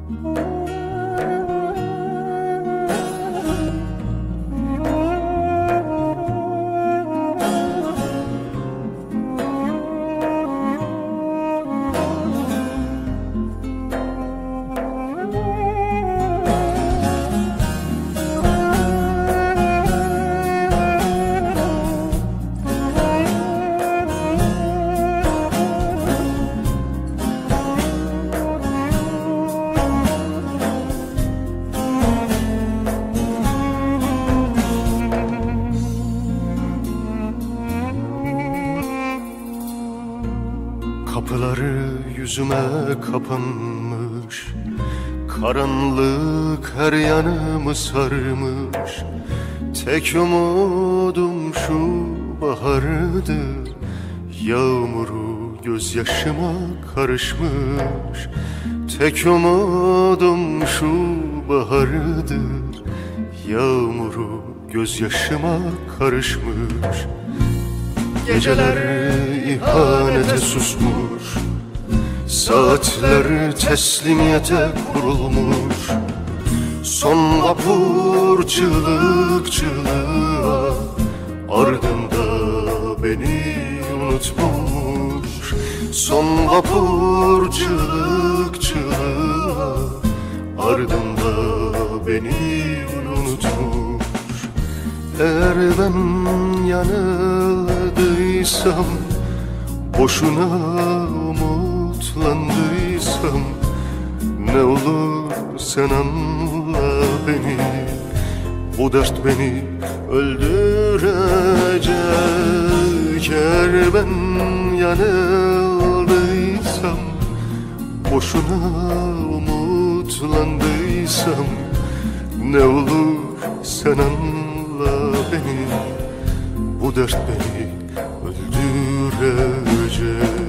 Kapıları yüzüme kapanmış, karanlık her yanımı sarmış. Tek umudum şu bahardı, yağmuru gözyaşıma karışmış. Tek umudum şu bahardı, yağmuru gözyaşıma karışmış. Geceler ihanete susmuş, saatler teslimiyete kurulmuş. Son vapur çığlık çığlığa, ardında beni unutmuş. Son vapur çığlık çığlığa, ardında beni unutmuş. Eğer ben yanıldıysam, boşuna umutlandıysam, ne olur sen anla beni. Bu dert beni öldürecek. Eğer ben yanıldıysam, boşuna umutlandıysam, ne olur sen anla beni. Bu dert beni öldürecek.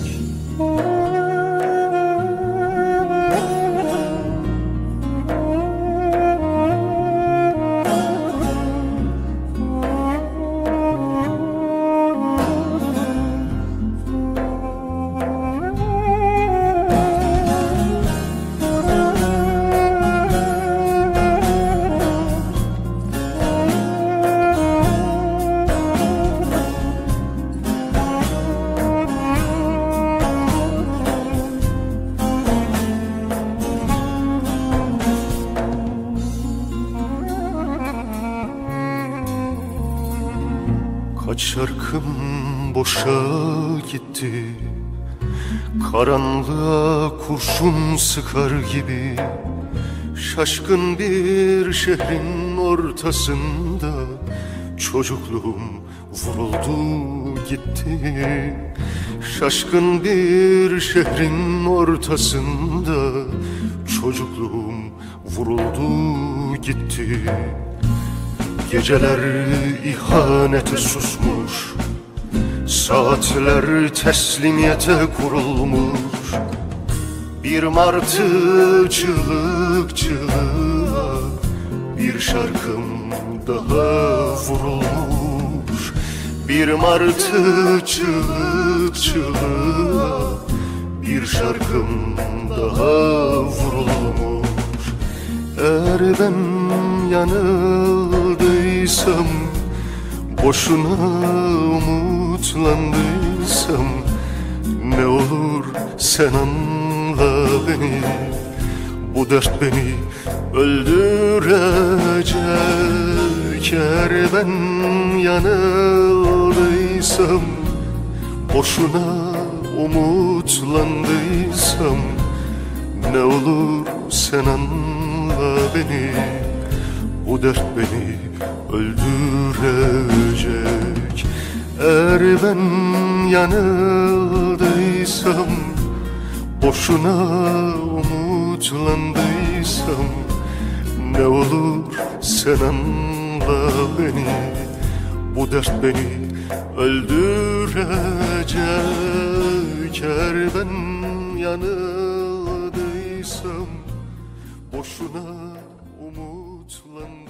Kaç şarkım boşa gitti, karanlığa kurşun sıkar gibi. Şaşkın bir şehrin ortasında çocukluğum vuruldu gitti. Şaşkın bir şehrin ortasında çocukluğum vuruldu gitti. Geceler ihanete susmuş, saatler teslimiyete kurulmuş. Bir martı çığlık çığlığa, bir şarkım daha vurulmuş. Bir martı çığlık çığlığa, bir şarkım daha vurulmuş. Eğer ben yanıldıysam, boşuna umutlandıysam, ne olur sen anla beni. Bu dert beni öldürecek. Eğer ben yanıldıysam, boşuna umutlandıysam, ne olur sen anla beni. Bu dert beni öldürecek. Eğer ben yanıldıysam, boşuna umutlandıysam, ne olur sen anla beni. Bu dert beni öldürecek. Eğer ben yanıldıysam, boşuna umutlandıysam,